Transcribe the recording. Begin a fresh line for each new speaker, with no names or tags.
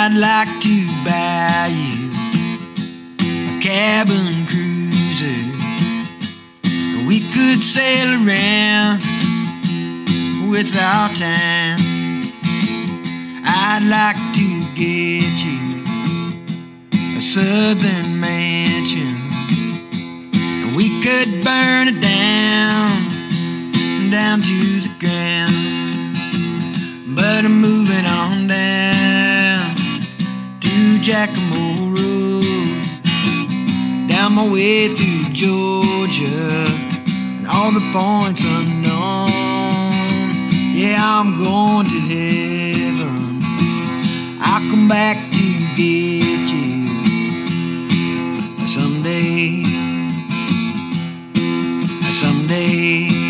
I'd like to buy you a cabin cruiser. We could sail around without time. I'd like to get you a southern mansion, and we could burn it down to the ground. But I'm moving on down to Jacamo Road, down my way through Georgia, and all the points unknown. Yeah, I'm going to heaven. I'll come back to get you someday, someday.